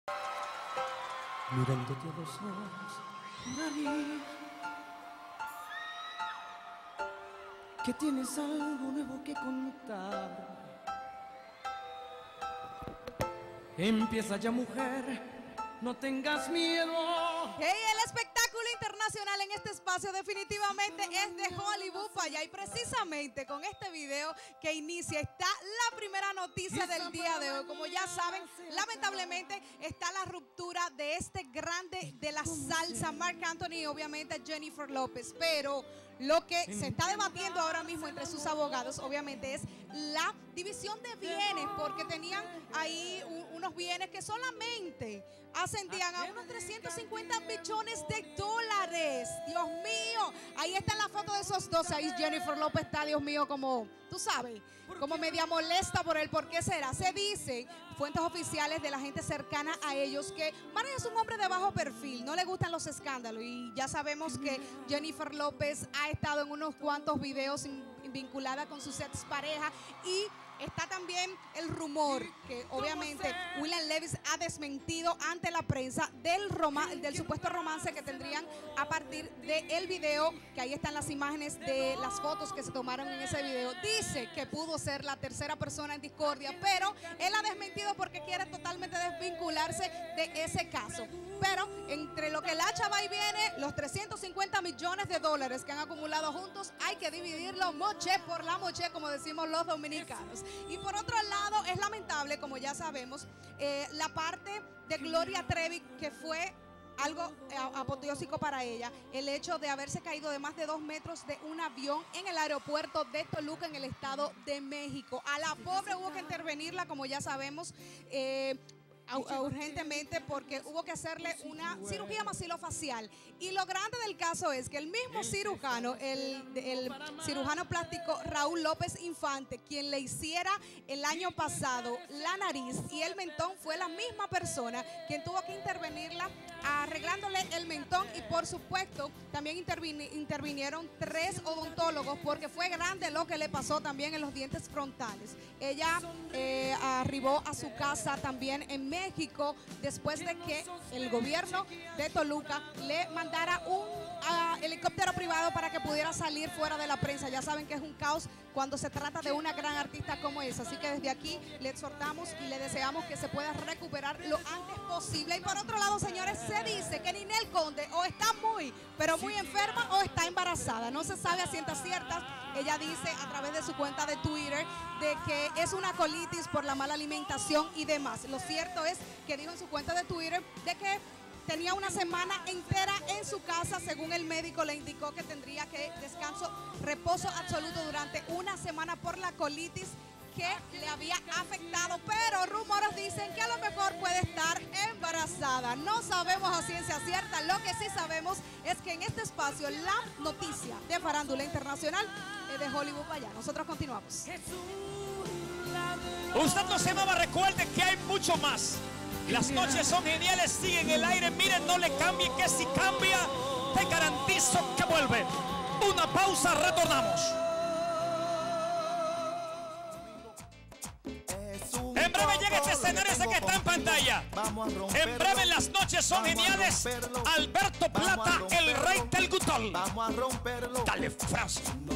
Mirándote a los ojos, María, que tienes algo nuevo que contar. Empieza ya, mujer, no tengas miedo. Hey, el espectáculo internacional en este espacio definitivamente es de Hollywood para allá. Y precisamente con este video que inicia está la primera noticia del día de hoy. Como ya saben, lamentablemente está la ruptura de este grande de la salsa, Marc Anthony, y obviamente Jennifer López. Pero lo que se está debatiendo ahora mismo entre sus abogados, obviamente, es la división de bienes, porque tenían ahí unos bienes que solamente ascendían a unos 350 millones de dólares. Dios mío, ahí está la foto de esos dos. Ahí Jennifer López está, Dios mío, como, tú sabes, como media molesta por él. ¿Por qué será? Se dice, fuentes oficiales de la gente cercana a ellos, que Marc es un hombre de bajo perfil, no le gustan los escándalos, y ya sabemos que Jennifer López ha estado en unos cuantos videos vinculada con sus exparejas, y está también el rumor que obviamente William Levy ha desmentido ante la prensa del supuesto romance que tendrían a partir del video, que ahí están las imágenes de las fotos que se tomaron en ese video. Dice que pudo ser la tercera persona en discordia, pero él ha desmentido porque quiere totalmente desvincularse de ese caso. Pero entre lo que la chava y viene, los 350 millones de dólares que han acumulado juntos, hay que dividirlo moche por la moche, como decimos los dominicanos. Y por otro lado, es lamentable, como ya sabemos, la parte de Gloria Trevi, que fue algo apoteósico para ella, el hecho de haberse caído de más de 2 metros de un avión en el aeropuerto de Toluca, en el Estado de México. A la pobre hubo que intervenirla, como ya sabemos, urgentemente, porque hubo que hacerle una cirugía maxilofacial. Y lo grande del caso es que el mismo cirujano, el cirujano plástico Raúl López Infante, quien le hiciera el año pasado la nariz y el mentón, fue la misma persona quien tuvo que intervenirla arreglándole el mentón. Y por supuesto también intervinieron 3 odontólogos, porque fue grande lo que le pasó también en los dientes frontales. Ella arribó a su casa también en México después de que el gobierno de Toluca le mandara un helicóptero privado para que pudiera salir fuera de la prensa. Ya saben que es un caos cuando se trata de una gran artista como esa, así que desde aquí le exhortamos y le deseamos que se pueda recuperar lo antes posible. Y por otro lado, señores, se dice que Ninel Conde o está muy, pero muy enferma, o está embarazada. No se sabe a ciencia cierta. Ella dice a través de su cuenta de Twitter de que es una colitis por la mala alimentación y demás. Lo cierto es que dijo en su cuenta de Twitter de que tenía una semana entera en su casa. Según el médico, le indicó que tendría que descanso, reposo absoluto durante una semana por la colitis que le había afectado, pero rumores dicen que a lo mejor puede estar embarazada. No sabemos a ciencia cierta. Lo que sí sabemos es que en este espacio la noticia de farándula internacional es de Hollywood para allá. Nosotros continuamos. Usted no se mueva, recuerde que hay mucho más. Las noches son geniales, sigue en el aire. Miren, no le cambie, que si cambia, te garantizo que vuelve. Una pausa, retornamos. En breve llega este escenario ese que está en pantalla. En breve, las noches son geniales. Alberto Plata, el rey del gutol. Vamos a romperlo. Dale, Francis.